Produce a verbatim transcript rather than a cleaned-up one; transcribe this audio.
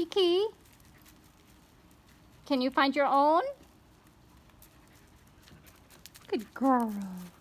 Kiki? Can you find your own? Good girl.